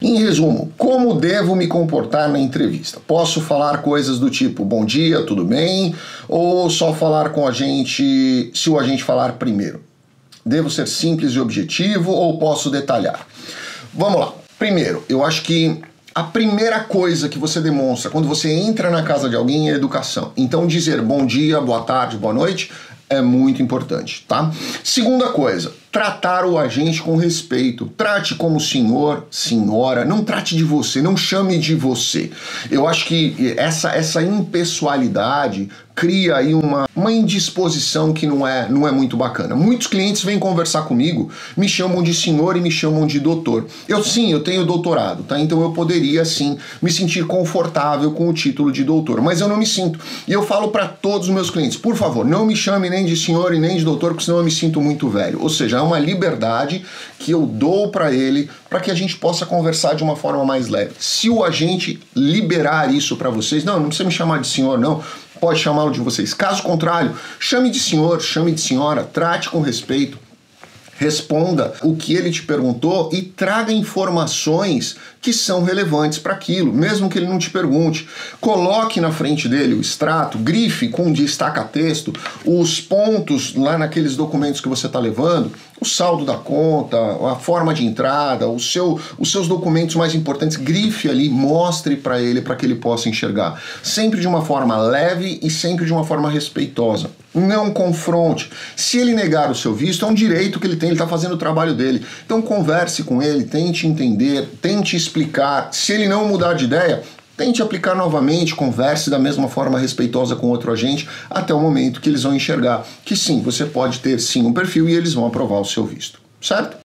Em resumo, como devo me comportar na entrevista? Posso falar coisas do tipo, bom dia, tudo bem? Ou só falar com o agente se o agente falar primeiro? Devo ser simples e objetivo ou posso detalhar? Vamos lá. Primeiro, eu acho que a primeira coisa que você demonstra quando você entra na casa de alguém é educação. Então dizer bom dia, boa tarde, boa noite é muito importante, tá? Segunda coisa, tratar o agente com respeito. Trate como senhor, senhora, não trate de você, não chame de você. Eu acho que essa impessoalidade cria aí uma indisposição que não é muito bacana. Muitos clientes vêm conversar comigo, me chamam de senhor e me chamam de doutor. Eu tenho doutorado, tá? Então eu poderia sim me sentir confortável com o título de doutor, mas eu não me sinto. E eu falo para todos os meus clientes, por favor, não me chame nem de senhor e nem de doutor, porque senão eu me sinto muito velho. Ou seja, é uma liberdade que eu dou para ele para que a gente possa conversar de uma forma mais leve. Se o agente liberar isso para vocês, não precisa me chamar de senhor, não. Pode chamá-lo de vocês. Caso contrário, chame de senhor, chame de senhora, trate com respeito, responda o que ele te perguntou e traga informações que são relevantes para aquilo, mesmo que ele não te pergunte. Coloque na frente dele o extrato, grife com destaca-texto, os pontos lá naqueles documentos que você está levando, o saldo da conta, a forma de entrada, os seus documentos mais importantes, grife ali, mostre para ele, para que ele possa enxergar. Sempre de uma forma leve e sempre de uma forma respeitosa. Não confronte. Se ele negar o seu visto, é um direito que ele tem, ele está fazendo o trabalho dele. Então converse com ele, tente entender, tente explicar. Se ele não mudar de ideia, tente aplicar novamente, converse da mesma forma respeitosa com outro agente, até o momento que eles vão enxergar que sim, você pode ter sim um perfil e eles vão aprovar o seu visto, certo?